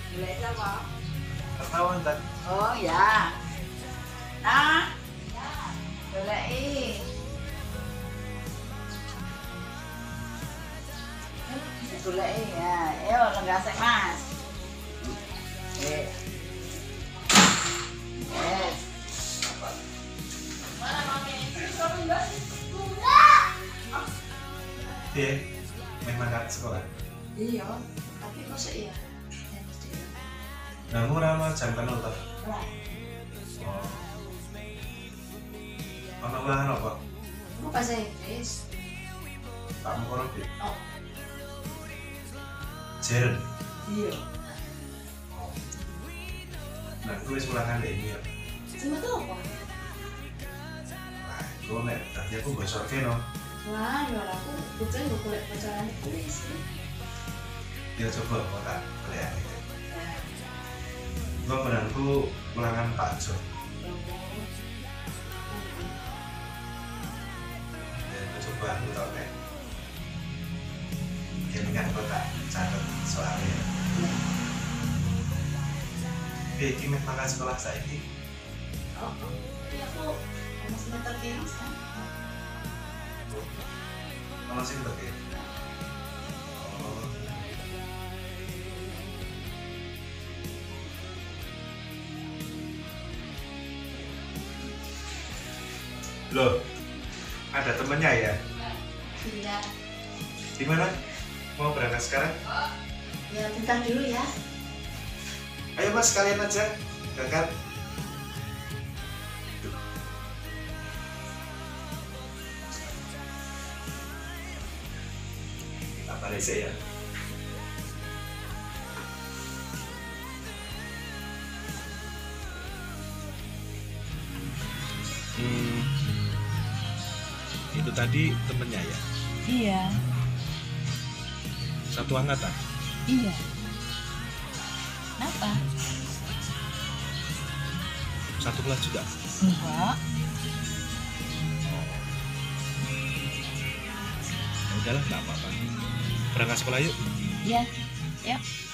Boleh apa? Ketahuan tak? Oh ya. Nah, boleh. Boleh ya. Ayo lenggak mas. Yes. Mana mami? Iya, memang gak sekolah. Iya, tapi kok sih ya? Nah, murah jam kan nonton. Wah, Oh. Ono ulangan apa? aku bahasa Inggris. Kamu kono di Oh, Jeren. iya. Oh. Nah, tulis ulangan deh ini ya. Cuma tuh apa? Nah, itu nek tadi aku bocorke no. Wah, ya aku betul gue kulit bocoran tulis. Ya coba kok tak kelihatan itu. Gua menantu ulangan Pak Jo. Ya, aku coba aku tau nek. Jadi kan kok tak catat soalnya. Iki mek makan sekolah saiki. Oh, iya aku masih semester kiri kan? Ono sing teke. Oh. Loh, ada temennya ya? Iya. Gimana? Mau berangkat sekarang? Ya, bentar dulu ya. Ayo mas, sekalian aja berangkat. Apa rese ya? Itu tadi temennya ya? Iya, Satu angkatan? iya. Kenapa? Satu kelas juga? Enggak. Ya udahlah, nggak apa-apa. Berangkat sekolah yuk. Iya, yuk.